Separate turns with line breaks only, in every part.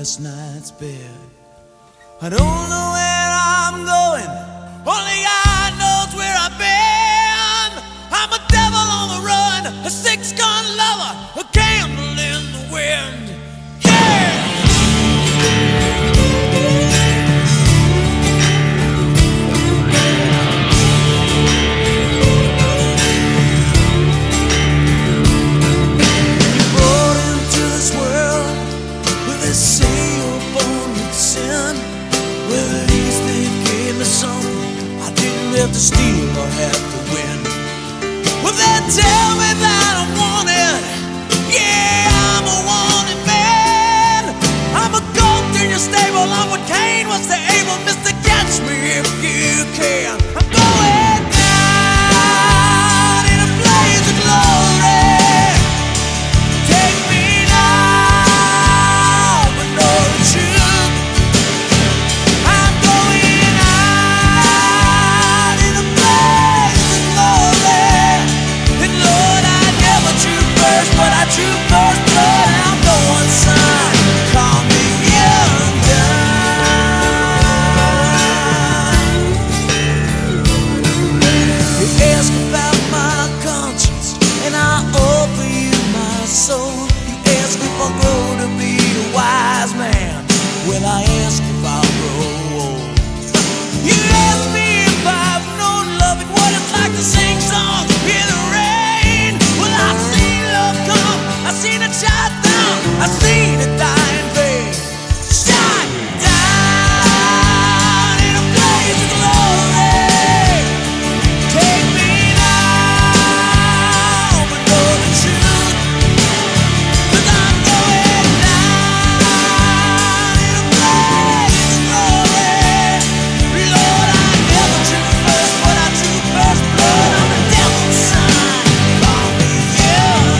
last night's bed. I don't know where I'm going, only God knows where I've been. I'm a devil on the run, a six-gun lover, a candle in the wind. Yeah! Have to steal or have to win. Well, they tell me that I'm wanted. Yeah, I'm a wanted man. I'm a goat in your stable. I'm what Cain was to Abel. Mr. Catch me if you can. I'm going down in a blaze of glory. Take me now, but know the truth. I'm going but I drew first blood. I'm going son. Call me young gun. You ask about my conscience, and I offer you my soul. You ask if I'll grow to be a wise man. Well, I ask if I'll grow old. You ask me if I've known love and what it's like to sing songs in the rain. Well, I've seen love come, I've seen it shot down, I've seen it die in vain. Shot down in a blaze of glory. Take me now, but know the truth. 'Cause I'm going down in a blaze of glory. Lord, I never drew first, but I drew first blood. I'm the devil's son. Call me young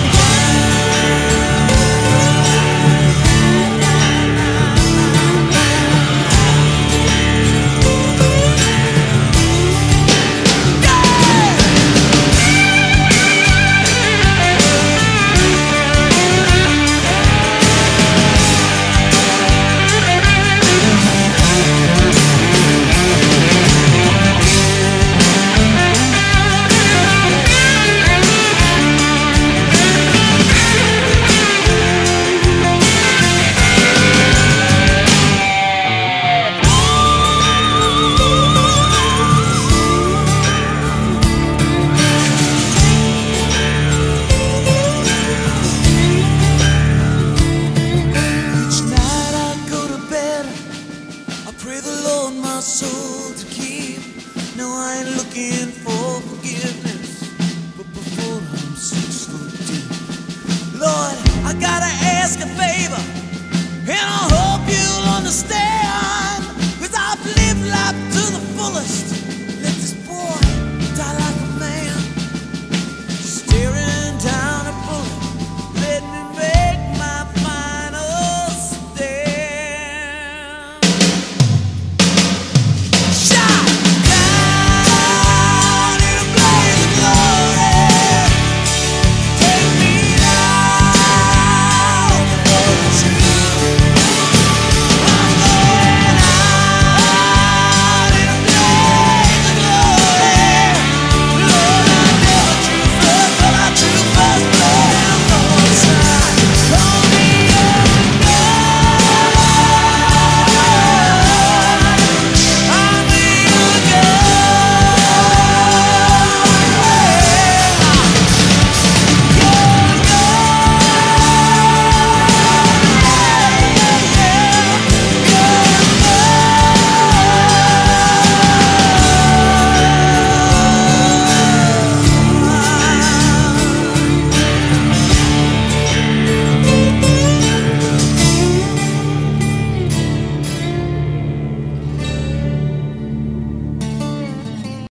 soul to keep. No, I ain't looking for forgiveness, but before I'm 6 foot deep. Lord, I gotta ask a favor, and I hope you'll understand, 'cause I've lived life to the fullest.